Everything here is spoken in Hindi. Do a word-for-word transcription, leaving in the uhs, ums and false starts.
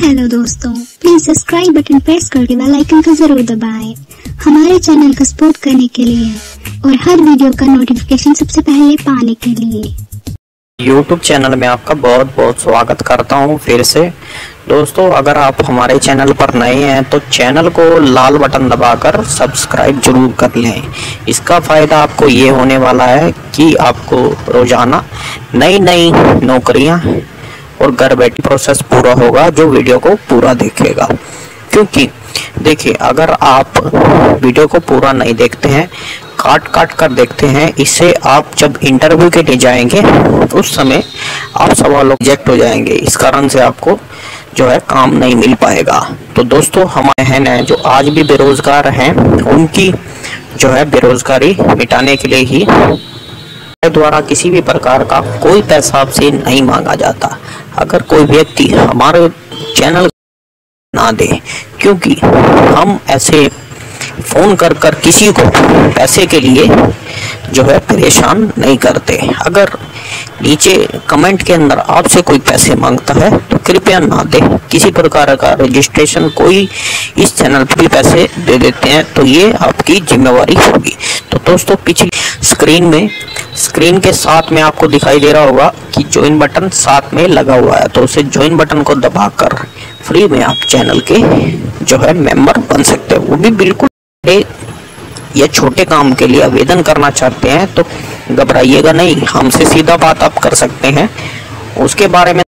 हेलो दोस्तों, प्लीज सब्सक्राइब बटन प्रेस करके बेल आइकन को जरूर दबाएं हमारे चैनल को सपोर्ट करने के लिए और हर वीडियो का नोटिफिकेशन सबसे पहले पाने के लिए। यूट्यूब चैनल में आपका बहुत बहुत स्वागत करता हूं फिर से। दोस्तों, अगर आप हमारे चैनल पर नए हैं तो चैनल को लाल बटन दबाकर सब्सक्राइब जरूर कर लें। इसका फ़ायदा आपको ये होने वाला है कि आपको रोज़ाना नई नई नौकरियां और घर बैठी प्रोसेस पूरा होगा जो वीडियो को पूरा देखेगा। क्योंकि देखिए, अगर आप वीडियो को पूरा नहीं देखते हैं, काट काट कर देखते हैं, इससे आप जब इंटरव्यू के लिए जाएंगे उस समय आप सवालों रिजेक्ट हो जाएंगे। इस कारण से आपको जो है काम नहीं मिल पाएगा। तो दोस्तों, हमारे बहन हैं जो आज भी बेरोजगार हैं, उनकी जो है बेरोजगारी मिटाने के लिए ही द्वारा किसी भी प्रकार का कोई पैसा आपसे नहीं मांगा जाता। अगर कोई व्यक्ति हमारे चैनल ना दे, क्योंकि हम ऐसे फोन कर कर किसी को पैसे के लिए जो है परेशान नहीं करते। अगर नीचे कमेंट के अंदर आपसे कोई पैसे मांगता है तो कृपया ना दे। किसी प्रकार का रजिस्ट्रेशन कोई इस चैनल पर भी पैसे दे देते हैं तो ये आपकी जिम्मेवारी होगी। तो दोस्तों, पिछली स्क्रीन में स्क्रीन के साथ में आपको दिखाई दे रहा होगा कि ज्वाइन बटन साथ में लगा हुआ है, तो उसे ज्वाइन बटन को दबाकर फ्री में आप चैनल के जो है मेंबर बन सकते हो। वो भी बिल्कुल या छोटे काम के लिए आवेदन करना चाहते हैं तो घबराइएगा नहीं, हमसे सीधा बात आप कर सकते हैं। उसके बारे में